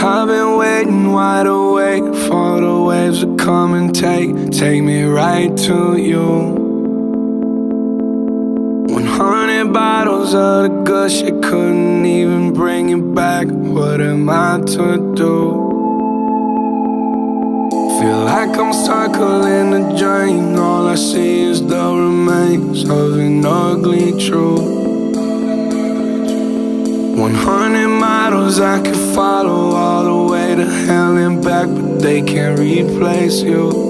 I've been waiting wide awake for the waves to come and take me right to you. 100 bottles of the good shit couldn't even bring you back. What am I to do? Feel like I'm circling the drain. All I see is the remains of an ugly truth. 100 models I could follow all the way to hell and back, but they can't replace you.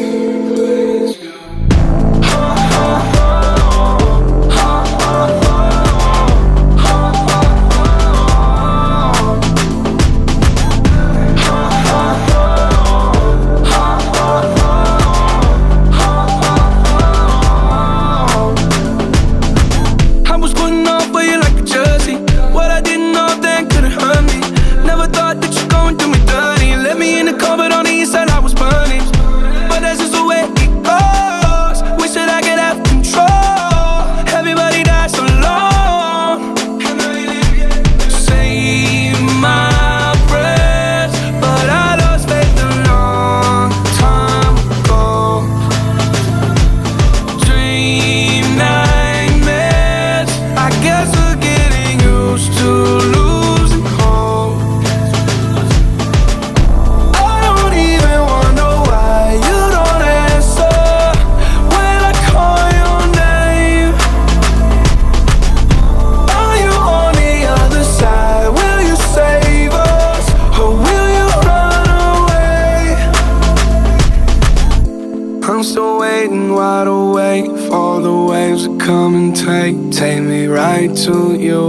I'm still waiting wide awake for the waves to come and take me right to you.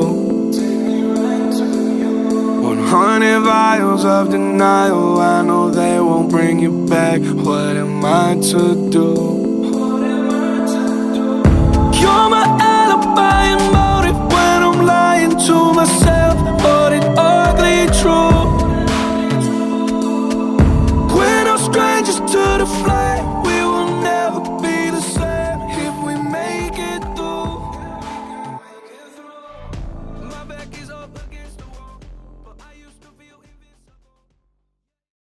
100 vials of denial, I know they won't bring you back. What am I to do?